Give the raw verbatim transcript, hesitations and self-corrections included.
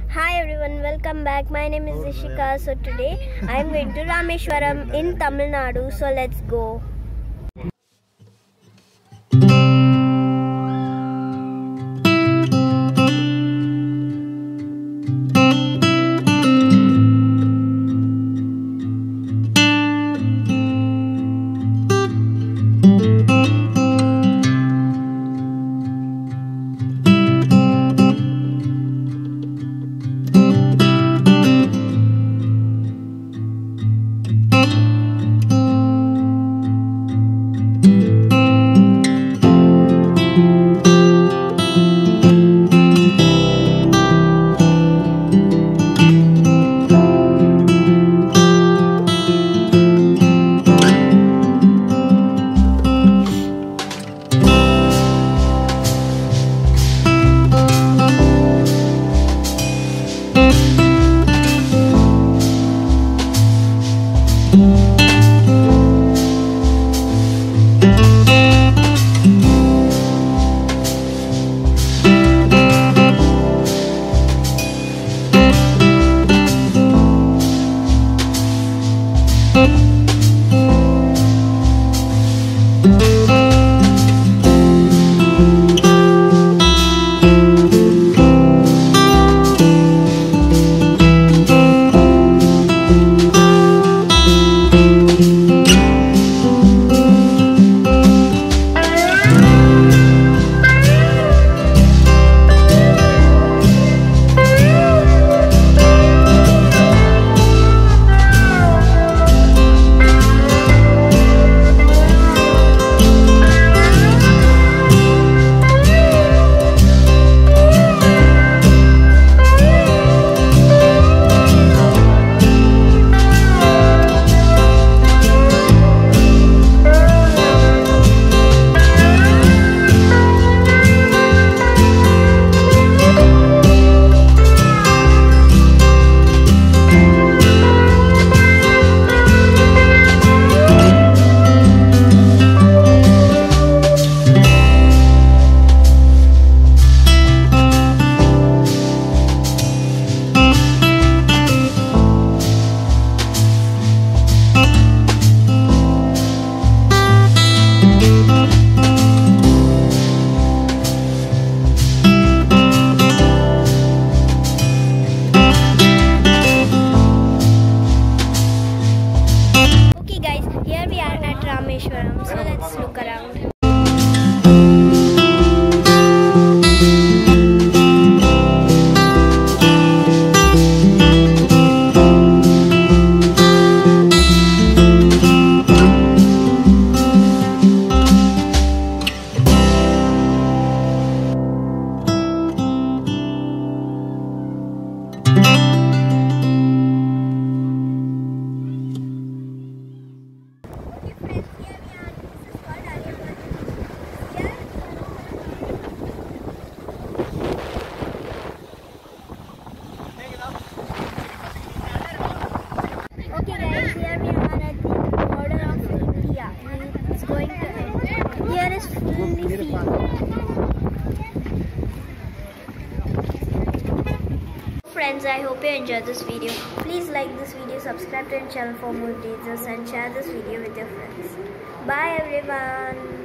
Hi everyone, welcome back. My name is Ishika. So today I am going to Rameshwaram in Tamil Nadu. So let's go. Here we are at Rameshwaram, so let's look around. Here is fully free. Friends, I hope you enjoyed this video. Please like this video, subscribe to our channel for more videos and share this video with your friends. Bye everyone.